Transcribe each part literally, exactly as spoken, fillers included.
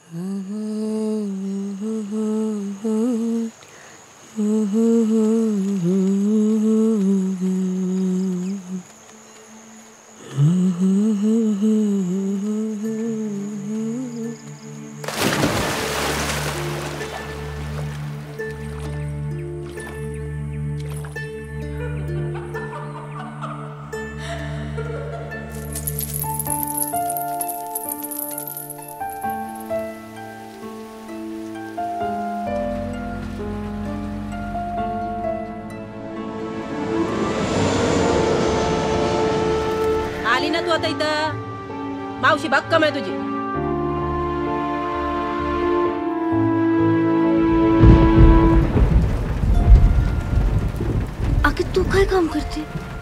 आली ना तू आता इथं? मावशी भक्कम आहे तुझी. आखिर तू काय काम करते?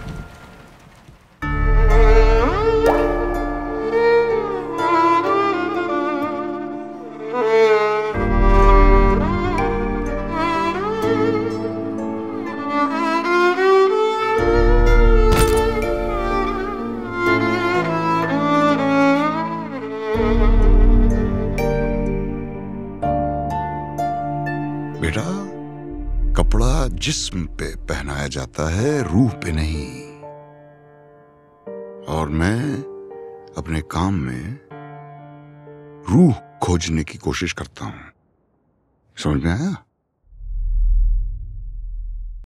बेटा, कपड़ा जिस्म पे पहनाया जाता है, रूह पे नहीं। और मैं अपने काम में रूह खोजने की कोशिश करता हूं। समझ में आया?